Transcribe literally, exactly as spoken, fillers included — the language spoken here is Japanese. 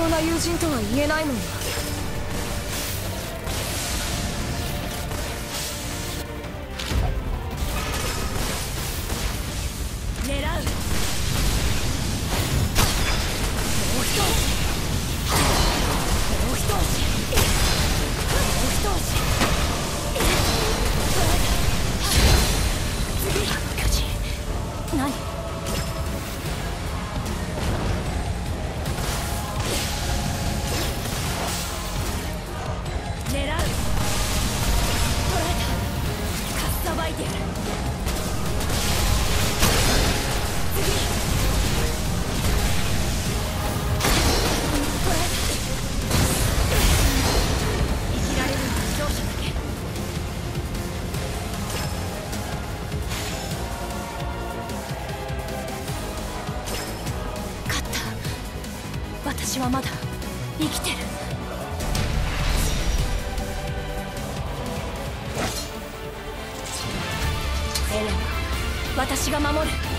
重な友人とは言えないもんな。狙う。もう一押し、もう一押し、もう一押し。次、巨人。何？狙う。捉えた。かっさばいてやる。次。捉えた。生きられるのは勝者だけ。勝った。私はまだ生きてる。エレンは私が守る。